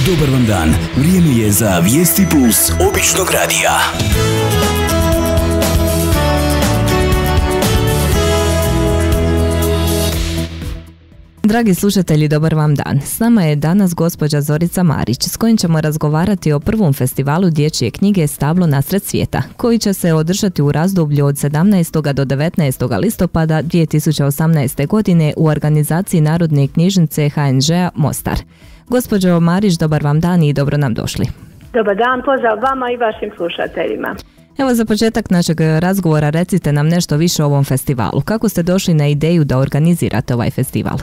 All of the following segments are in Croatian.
Dobar vam dan, vrijeme je za Vijesti Plus običnog radija. Dragi slušatelji, dobar vam dan. S nama je danas gospođa Zorica Marić, s kojim ćemo razgovarati o prvom festivalu dječje knjige Stablo nasred svijeta, koji će se održati u razdoblju od 17. do 19. listopada 2018. godine u organizaciji Narodne knjižnice HNŽ-a Mostar. Gospođo Marić, dobar vam dan i dobro nam došli. Dobar dan, pozdrav vama i vašim slušateljima. Evo, za početak našeg razgovora recite nam nešto više o ovom festivalu. Kako ste došli na ideju da organizirate ovaj festival?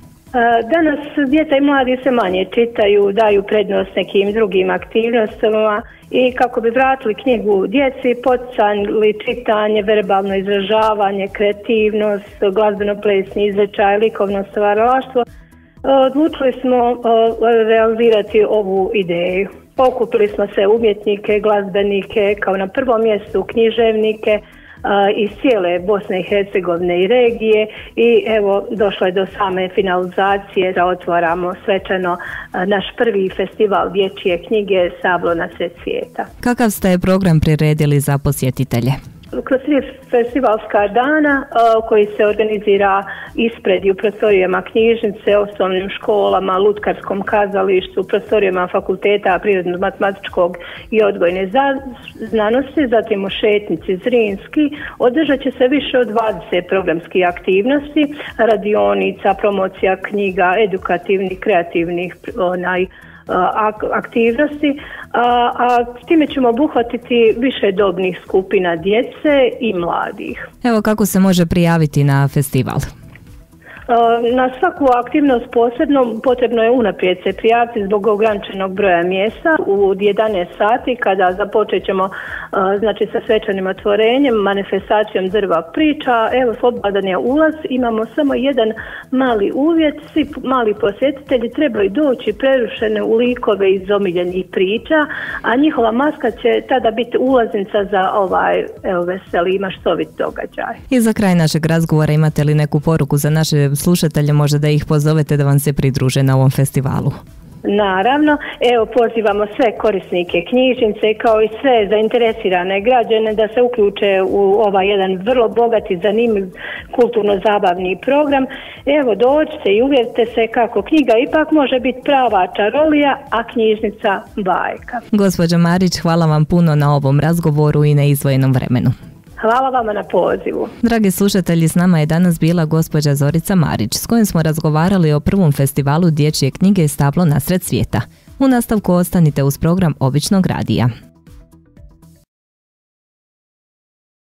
Danas djeca i mladi se manje čitaju, daju prednost nekim drugim aktivnostima i kako bi vratili knjigu djeci, poticali čitanje, verbalno izražavanje, kreativnost, glazbeno-plesni izrečaj, likovno stvaralaštvo, odlučili smo realizirati ovu ideju. Okupili smo se umjetnike, glazbenike, kao na prvom mjestu književnike iz cijele Bosne i Hercegovine i regije i evo došlo je do same finalizacije da otvaramo svečano naš prvi festival dječje knjige Stablo nasred svijeta. Kakav ste program priredili za posjetitelje? Kroz 3 festivalska dana koji se organizira ispred i u prostorijama knjižnice, osnovnim školama, lutkarskom kazalištu, prostorijama fakulteta prirodno-matematičkog i odgojne znanosti, zatim u šetnici Zrinski, održat će se više od 20 programskih aktivnosti, radionica, promocija knjiga, edukativnih, kreativnih aktivnosti, a s time ćemo obuhvatiti više dobnih skupina djece i mladih. Evo, kako se može prijaviti na festival? Na svaku aktivnost posebno potrebno je unaprijed se prijaviti zbog ograničenog broja mjesta u 11 sati kada započet ćemo znači sa svečanim otvorenjem, manifestacijom drva priča. Evo, slobodan je ulaz, imamo samo jedan mali uvjet, svi mali posjetitelji trebaju doći prerušene u likove iz omiljenih priča, a njihova maska će tada biti ulaznica za ovaj veseli i maštovit događaj. I za kraj našeg razgovora imate li neku poruku za naše slušatelje, možda da ih pozovete da vam se pridruže na ovom festivalu? Naravno, evo pozivamo sve korisnike knjižnice kao i sve zainteresirane građane da se uključe u ovaj jedan vrlo bogat i zanimljiv kulturno-zabavni program. Evo, dođite i uvjerite se kako knjiga ipak može biti prava čarolija, a knjižnica bajka. Gospođo Marić, hvala vam puno na ovom razgovoru i na izdvojenom vremenu. Hvala vama na pozivu. Dragi slušatelji, s nama je danas bila gospođa Zorica Marić, s kojom smo razgovarali o prvom festivalu dječje knjige Stablo nasred svijeta. U nastavku ostanite uz program Običnog radija.